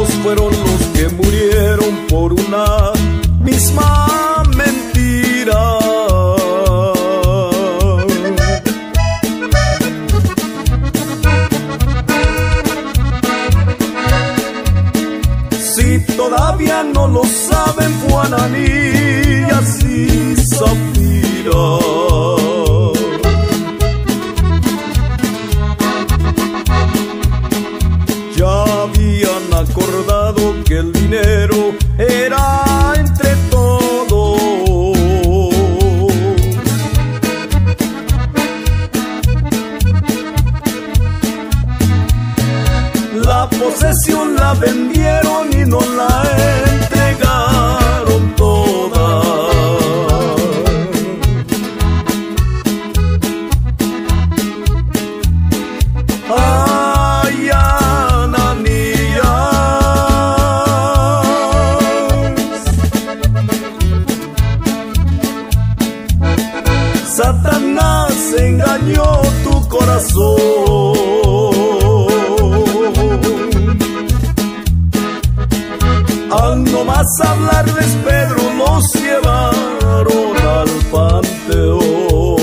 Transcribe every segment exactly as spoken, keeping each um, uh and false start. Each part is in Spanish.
Todos fueron los que murieron por una misma mentira. Si todavía no lo saben, fue Ananías y Zafira. Ya habían acordado que el dinero era entre todos. La posesión la vendieron y no la entregaron toda. Ay, Ananías, Satanás engañó tu corazón. Al no más hablarles, Pedro, los llevaron al panteón.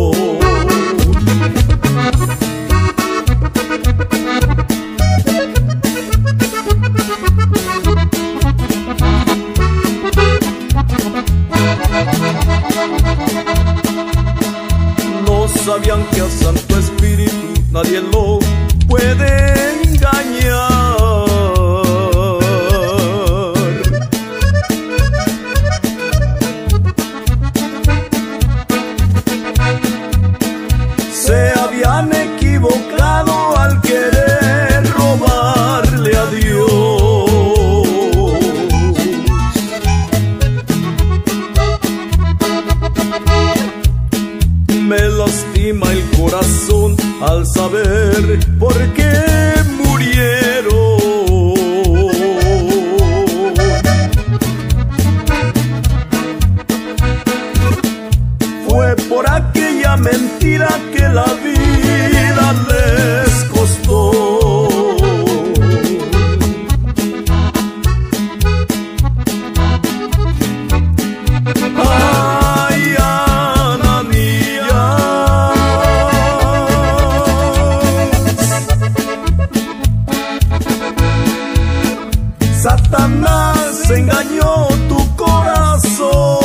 No sabían que a Santo Espíritu nadie lo puede engañar. Se habían equivocado al querer robarle a Dios. Me lastima el corazón al saber por qué murieron. Fue por aquella mentira que la vida les costó. Ay, Ananías, Satanás engañó tu corazón.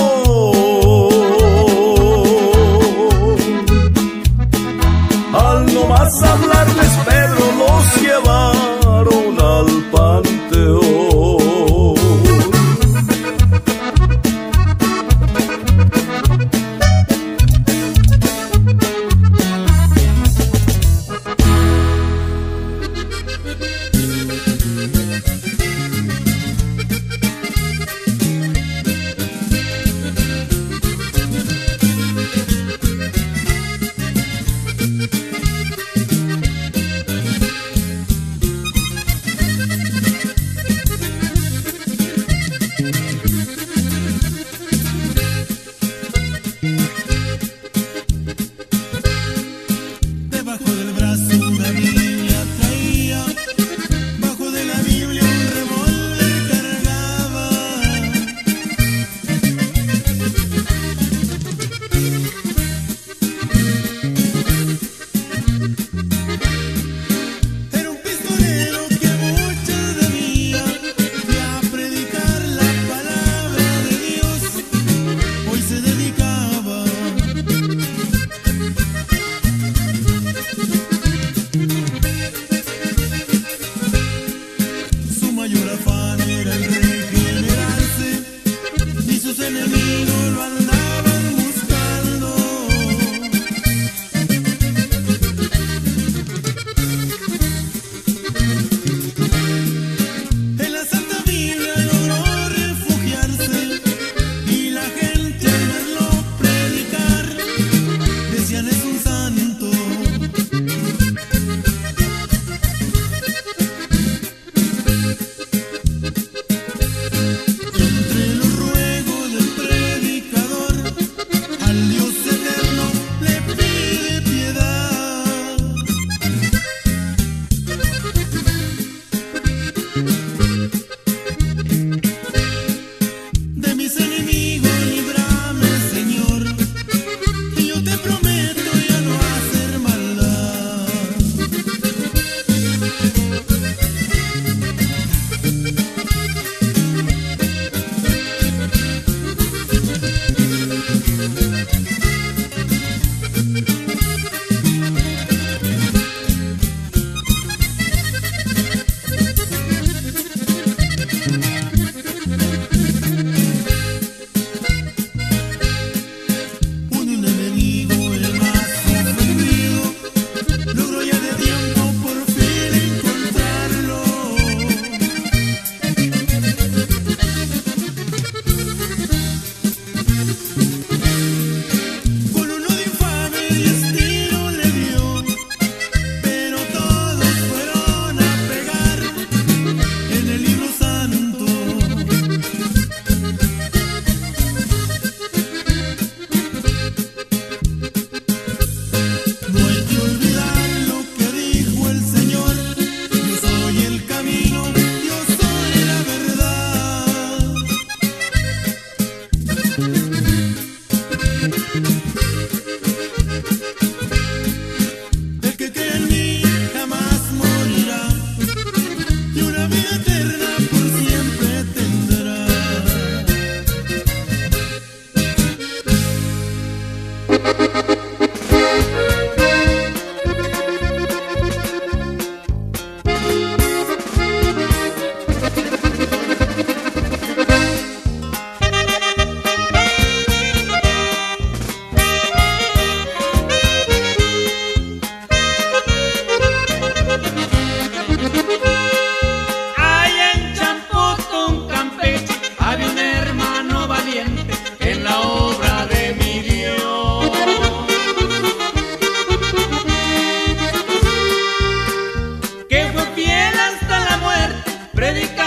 Al no más hablarles, Pedro, los llevaron al panteón. predicar